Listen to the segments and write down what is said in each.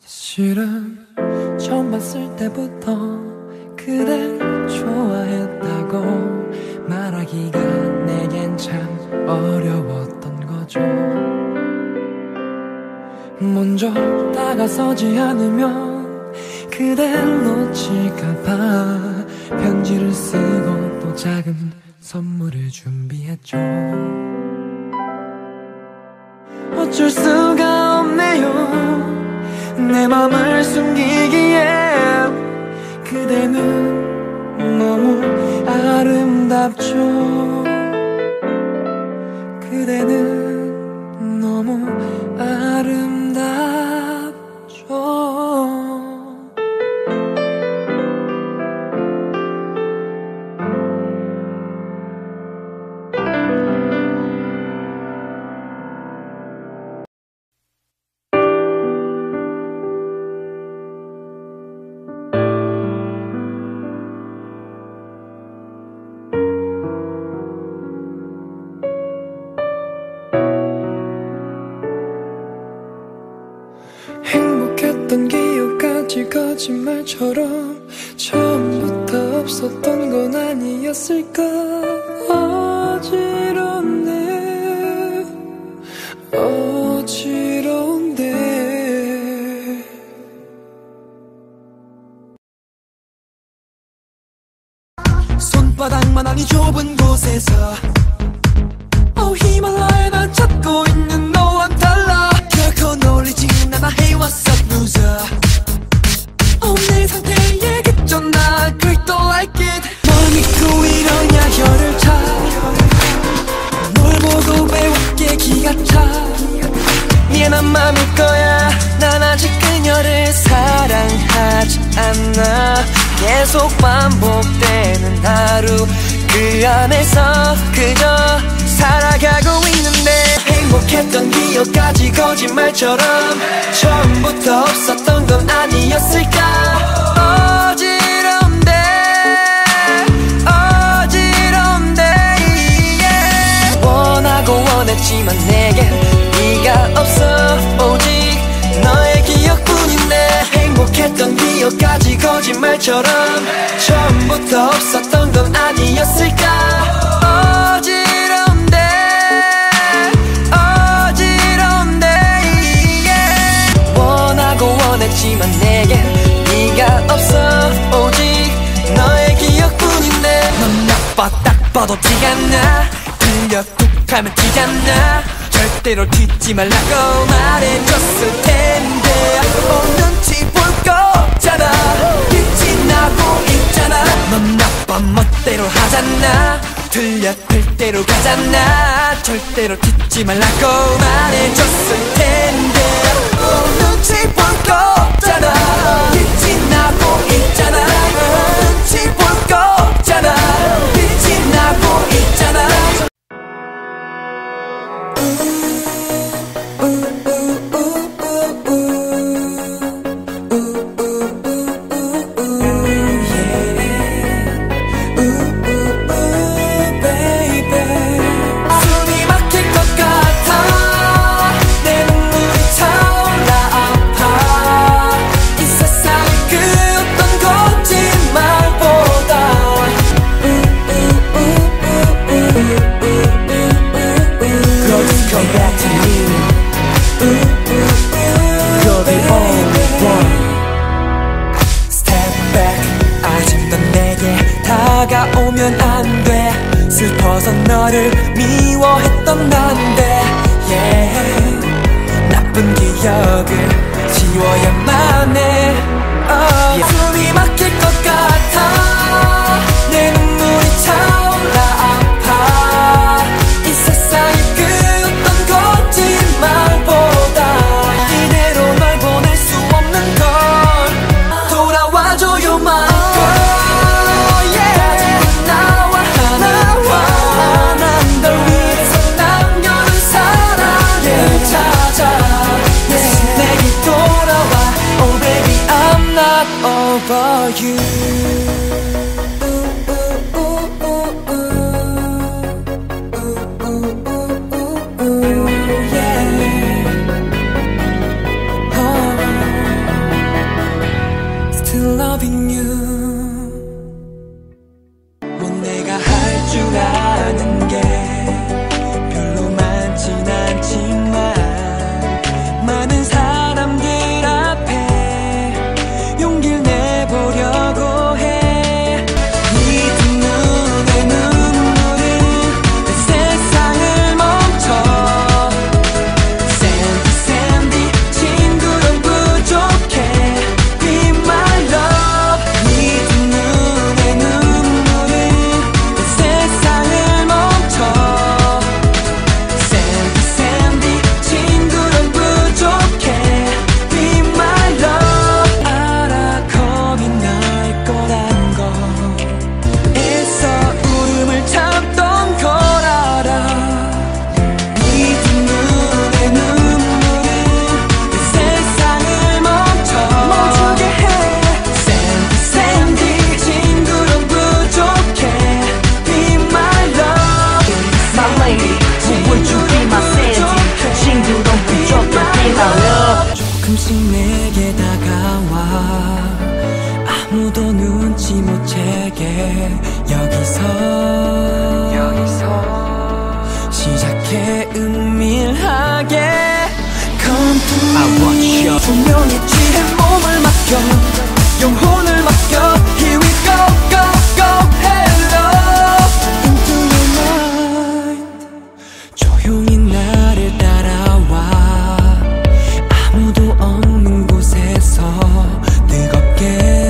실은 처음 봤을 때부터 그댈 좋아했다고 말하기가 내겐 참 어려웠던 거죠. 먼저 다가서지 않으면 그댈 놓칠까봐 편지를 쓰고 또 작은 선물을 준비했죠. 어쩔 수가 없네요. 내 맘을 숨기기에 그대는 너무 아름답죠. 그대는 너무 아름답죠. 행복했던 기억까지 거짓말처럼 처음부터 없었던 건 아니었을까. 어지럽네 어지러운데 손바닥만하니 좁은 곳에서 히말라야 난 찾고 있는 너와 달라. 결코 놀리진 않아. Hey what's up loser. 내 상태에 그저 나 그래도 like it. 뭘 믿고 이러냐 혀를 차. 널 보고 배웠기에 기가 차. 미안한 맘일 거야. 난 아직 그녀를 사랑하지 않아. 계속 반복되는 하루 그 안에서 그저 살아가고 있는데 행복했던 기억까지 거짓말처럼 처음부터 없었던 건 아니었을까. 어지러운데 어지러운데 yeah. 원하고 원했지만 내겐 네가 없어. 오직 너의 기억뿐인데 행복했던 기억까지 거짓말처럼 처음부터 없었던 건 아니었을까. 어지러운데 어지러운데 yeah. 원하고 원했지만 내겐 네가 없어. 오직 너의 기억뿐인데 넌 나빠 딱 봐도 티가 나. 들려 툭 하면 티잖아. 절대로 튀지 말라고 말해줬을 텐데 눈치 볼 거 없잖아. 빛이 나고 있잖아. 넌 나빠 멋대로 하잖아. 들려 들 대로 가잖아. 절대로 튀지 말라고 말해줬을 텐데 눈치 볼 거 없잖아. 빛이 나고 있잖아. 눈치 볼 거 없잖아. 빛이 나고 있잖아. 다가오면 안 돼. 슬퍼서 너를 미워했던 난데 yeah. 나쁜 기억을 지워야만 해. 숨이 막힐 것 같아. 내 눈물이 차올라 아파. 이 세상에 그 어떤 거짓말보다 이대로 널 보낼 수 없는 걸. 돌아와줘요 my girl. Over you. Yeah. 내게 다가와 아무도 눈치 못 채게 여기서 시작해 은밀하게 Come to me 분명히 취해 몸을 맡겨 영혼을 맡겨 Here we go go go hello Into your mind 조용히 나를 따라와 아무도 없는 곳에서 뜨겁게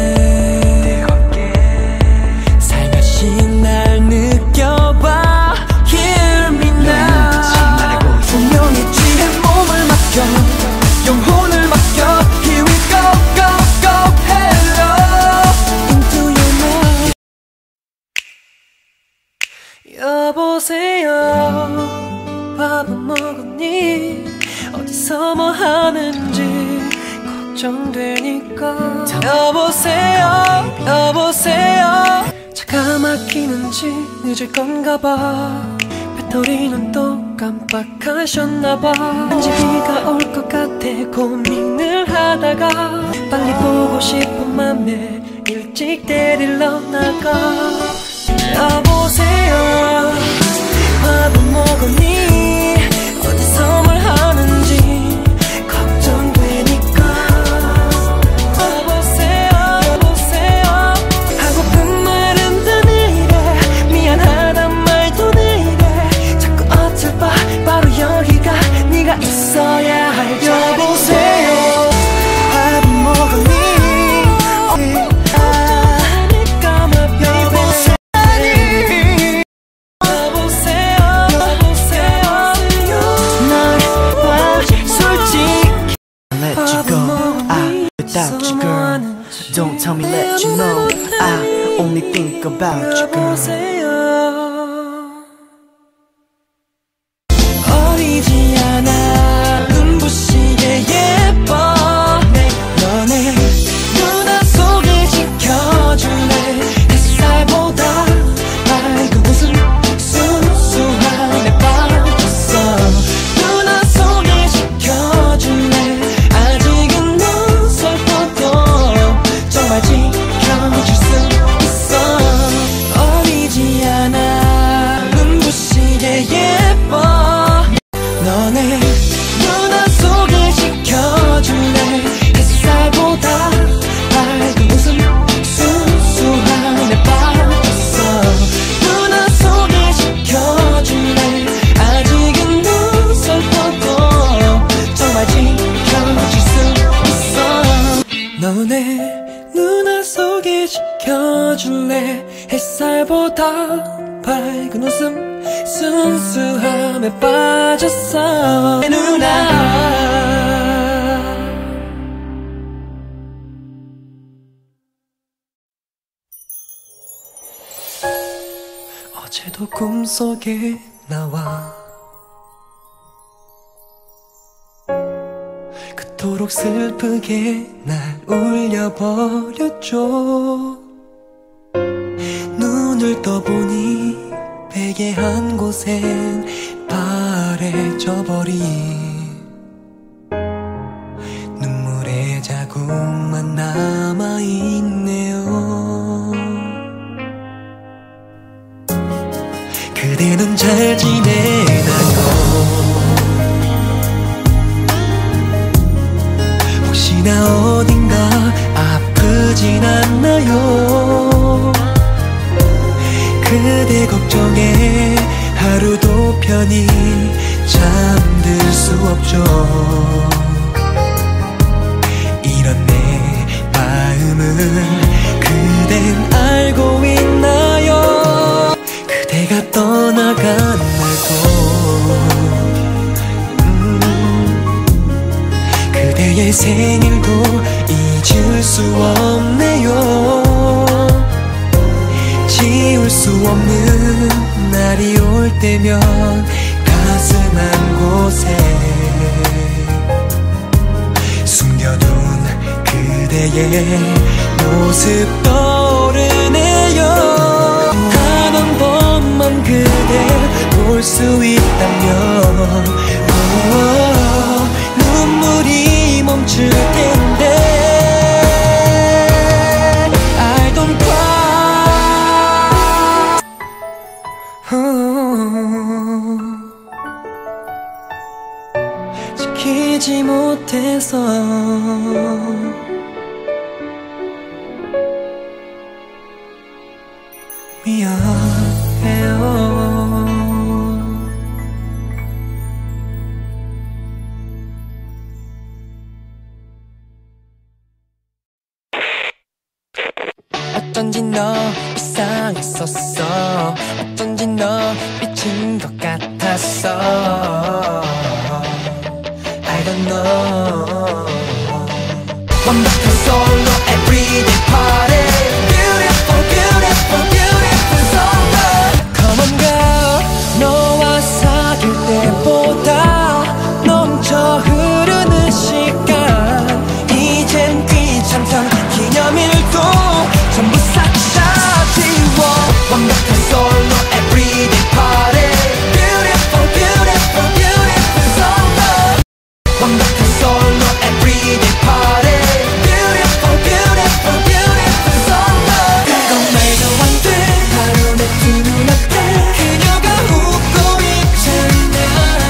살며시 날 느껴봐 Hear me now 분명히 취해 몸을 맡겨 영혼을 맡겨 Here we go go go hello Into your mind 여보세요 밥은 먹었니 어디서 뭐 하는지 걱정되니까 여보세요 여보세요 차가 막히는지 늦을 건가 봐 배터리는 또 깜빡하셨나 봐 왠지 비가 올 것 같아 고민을 하다가 빨리 보고 싶은 맘에 일찍 데리러 나가 여보세요 밥은 먹었니 어디서 뭘 하는지 걱정되니까 여보세요 여보세요 하고픈 말은 다 내일에 미안하단 말도 내일에 자꾸 어쩔 봐 바로 여기가 네가 있어야 할 여보세요 밥은 먹었니 Without you, girl, don't tell me, let you know. I only think about you, girl. 어리지 않아 눈부시게 예뻐 너네 누나 속에 지켜줄래 햇살보다 밝은 웃음 순수함에 빠졌어 누나 속에 지켜줄래 아직은 넌 슬퍼도 정말 지켜줄 수 있어 어리지 않아 눈부시게 예뻐 너네 누나 속에 지켜줄래 햇살보다 밝은 웃음 순수함에 빠졌어 누나 속에 지켜줄래 아직은 넌 슬퍼도 정말 지켜줄 수 있어 너네 누나 속에 지켜줄래 햇살보다 밝은 웃음 순수함에 빠졌어 내 누나 어제도 꿈속에 나와 그토록 슬프게 날 울려버렸죠 눈을 떠보니 베개 한 곳엔 파래져버린 눈물의 자국만 남아있네요 그대는 잘 지내나요 혹시나 어딘가 아프진 않나요 그대 걱정에 하루도 편히 잠들 수 없죠 이런 내 마음을 그댄 알고 있나요 그대가 떠나간 날도 그대의 생일도 잊을 수 없네요 지울 수 없는 날이 올 때면 가슴 한 곳에 숨겨둔 그대의 모습 떠오르네요 단 한 번만 그댈 볼 수 있다면 눈물이 멈춘 멈출 텐데 I don't cry 지키지 못해서 미안해요. 어쩐지 너 이상했었어. 어쩐지 너 미친 것 같았어. I don't know. 완벽한 솔로 everyday party. Beautiful, beautiful, beautiful summer. Come on girl, 너와 사귈 때보다 넘쳐 흐르는 시간. 이젠 귀찮던 기념일도 전부 싹 다 지워. 완벽한 솔로 everyday party. Beautiful, beautiful, beautiful summer. 완벽한 솔로 everyday party. Beautiful, beautiful, beautiful summer. 그건 말도 안 돼. 바로 내 두 눈앞에 그녀가 웃고 있잖아.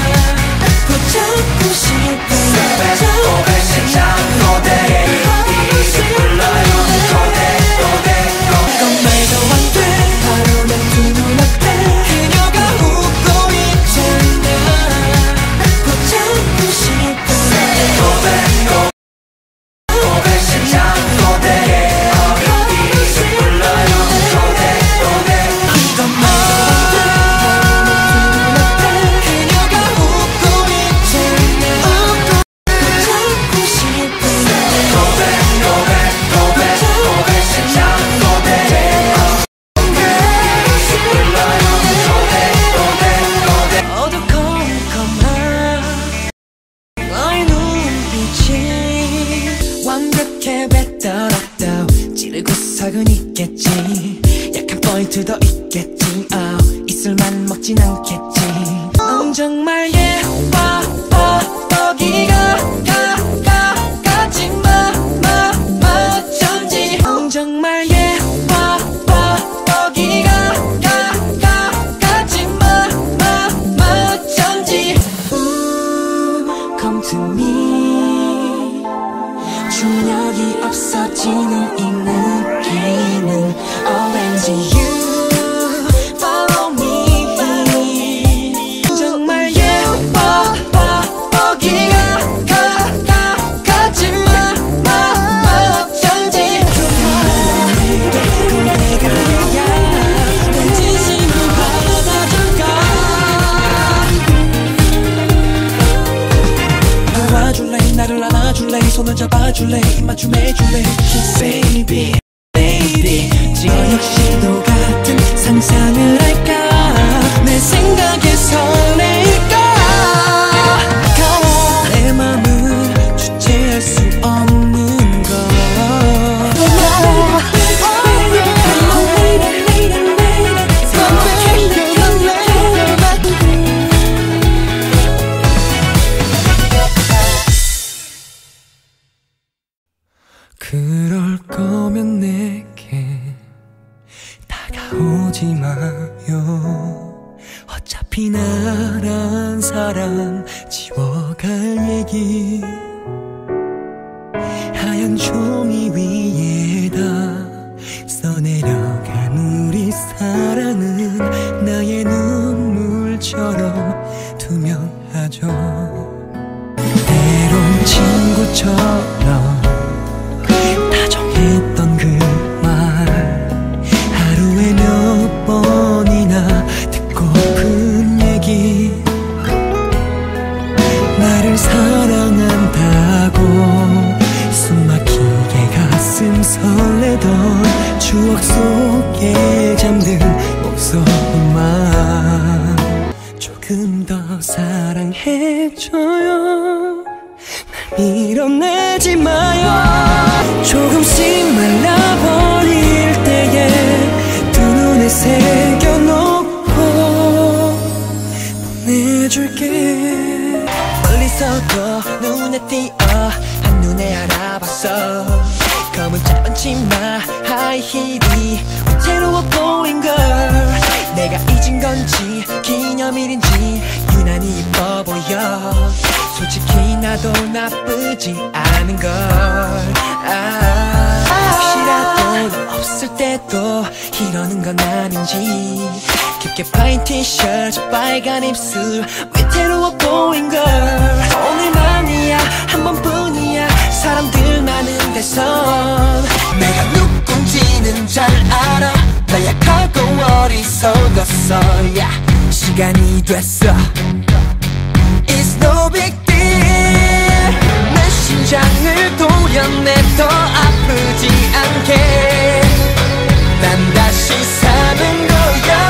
붙잡고 싶은 찌르고석은 있겠지. 약한 포인트도 있겠지. 이슬만 먹진 않겠지. 넌 정말 예뻐 거기가 가지마 어쩐지. 넌 정말 예뻐 거기가 가지마 어쩐지. Come to me. 중력이 없어지는 이 느낌은 오렌지. You follow me. 정말 예뻐 거기가 가지마 어쩐지. 그래야 내 진심을 받아줄까. 안아줄래 나를 안아줄래 손을 잡아줄래 입맞춤 해줄래 Kiss baby baby. 저 역시도 같은 상상을 할까. 내 생각에 설레일까. 내 맘을 주체할 수 없는 걸. 그럴 거면 내게 다가오지 마요. 어차피 나란 사람 지워갈 얘기. 하얀 종이 위에다 써내려간 우리 사랑은 나의 눈물처럼 투명하죠. 때론 친구처럼 다정했던 그 말 하루에 몇 번이나 듣고픈 얘기. 나를 사랑한다고 숨막히게 가슴 서 나의 힙이 위태로워 보인 걸 내가 잊은 건지 기념일인지 유난히 이뻐 보여 솔직히 나도 나쁘지 않은 걸 혹시라도 너 없을 때도 이러는 건 아닌지 깊게 파인 티셔츠 빨간 입술 위태로워 보인 걸 오늘만이야 한 번뿐이야 사람들 많은 데선 내가 누군지는 잘 알아 나 약하고 어리석었어 yeah. 시간이 됐어 It's no big deal 내 심장을 도려내도 아프지 않게 난 다시 사는 거야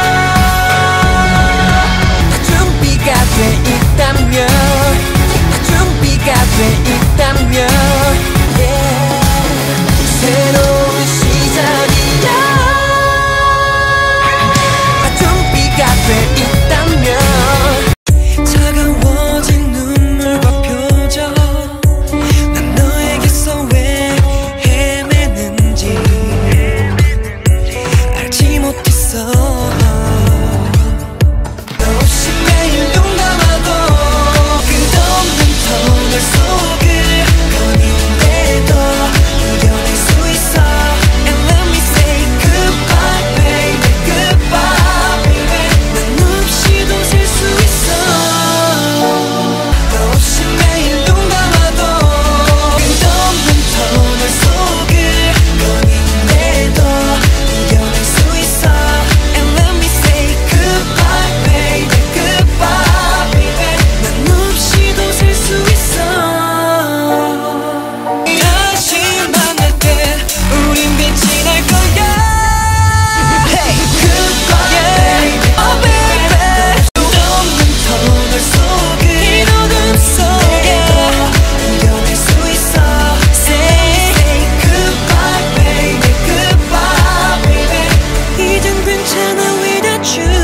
나 준비가 돼 있다면 나 준비가 돼 있다면 yeah. 새로운 시작이야 나 준비가 돼 있다면 차가워진 눈물과 표정 난 너에게서 왜 헤매는지 알지 못했어 너 없이 매일 눈 감아도 끝없는 터널 속을 거니는데도 이겨낼 수 있어 And let me say goodbye baby goodbye baby 난 없이도 살 수 있어 너 없이 매일 눈 감아도 끝없는 터널 속을 거니는데도 이겨낼 수 있어 And let me say goodbye baby goodbye baby 난 없이도 살 수 있어 다시 만날 때 우린 빛이 날 거야 Hey goodbye oh baby 끝없는 터널 속을 이 어둠 속에 이겨낼 수 있어 Say goodbye baby goodbye baby 이젠 괜찮아 without you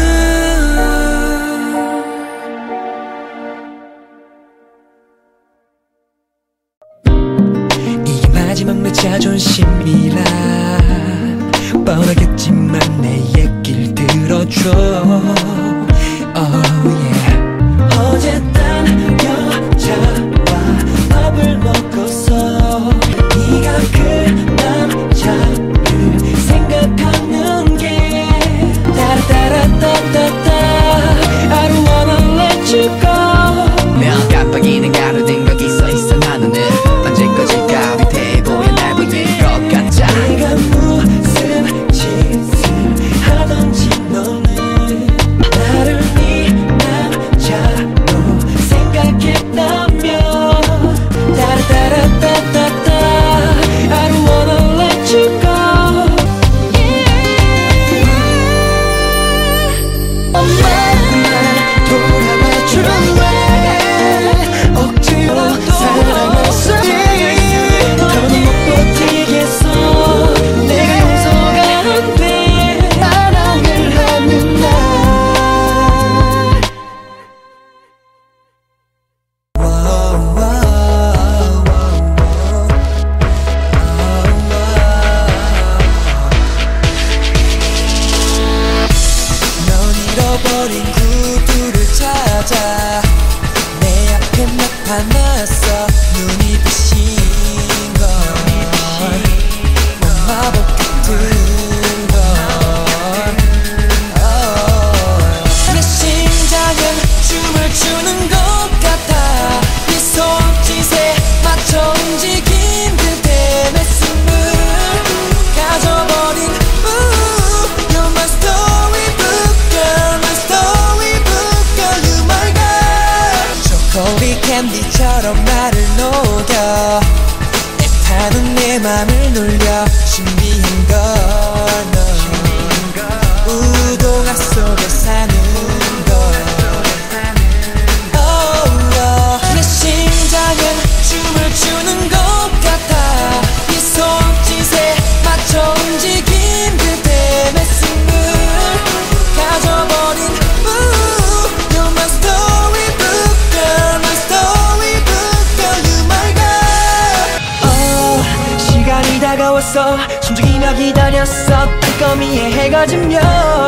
이게 마지막 내 자존심이라 뻔하겠지만 내 얘길 들어줘 Oh yeah 어제 딴 여자와 밥을 먹고서 네가 그 남자를 생각하는 게 따라따라따따따 I don't wanna let you go 면 깜빡이는 가로등 거기 서있어 나는 언제까지가 위태해 보여 날 보일 것 같아 내가 무슨 짓을 하던지 너는 나를 네 남자로 생각했다면 따라따라따따따 I don't wanna let you go 엄마만 돌아봐 줄래 억지로 사랑했었지 더는 못 버티겠어 내가 용서가 안 돼 사랑을 하는 날 넌 잃어버린 구두를 찾아 내 앞에 나타났어 눈이 부신 건 마법 같은 건 내 심장은 춤을 추는 것 같아 네 손짓에 맞춰 움직인 그대 내 숨을 가져버린 You're my storybook girl my storybook girl you my girl 초콜릿 캔디처럼 나를 녹여 애타는 내 맘을 놀려 신비한 걸너 우동화 속에 사는 걸 내 심장은 춤을 추는 것 같아 네 손짓에 맞춰 움직인 그대 내 숨을 가져버린 You're my storybook girl my storybook girl you my girl 시간이 다가와 무거웠어 숨죽이며 기다렸어 땅거미에 해가 지면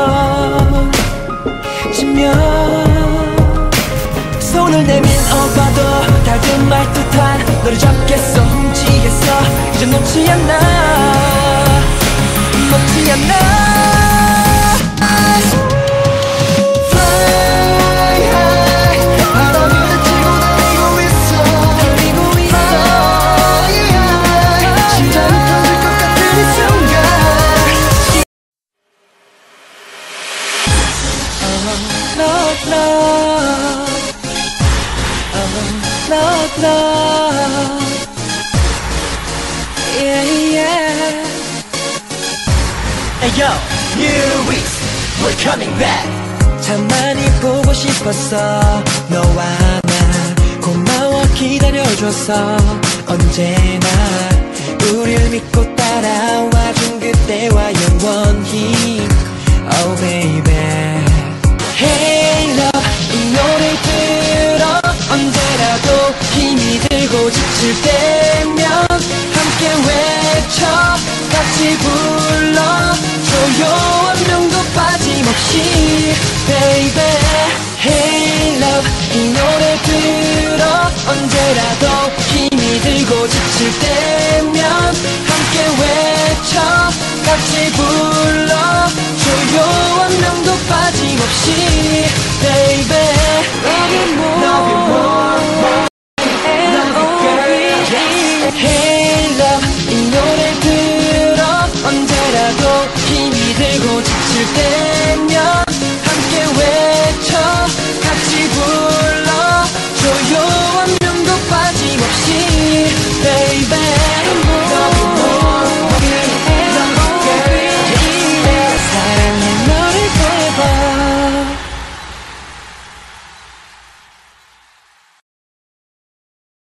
손을 내밀어봐도 닳은 말듯한 너를 잡겠어 훔치겠어 이제 놓지 않아 놓지 않아 Hey yo, new weeks, we're coming back. 참 많이 보고 싶었어 너와 나 고마워 기다려줘서 언제나 우릴 믿고 따라와준 그때와 영원히 Oh baby Hey love 이 노래 들어 언제라도 힘이 들고 지칠 때면 함께 외쳐 같이 불러 조용한 명도 빠짐없이 Baby Hey love 이 노래 들어 언제라도 힘이 들고 지칠 때면 함께 외쳐 같이 불러 조용한 명도 빠짐없이 Baby Love you more Love you more Hey love 이 노래 들어 언제라도 힘이 들고 지칠 때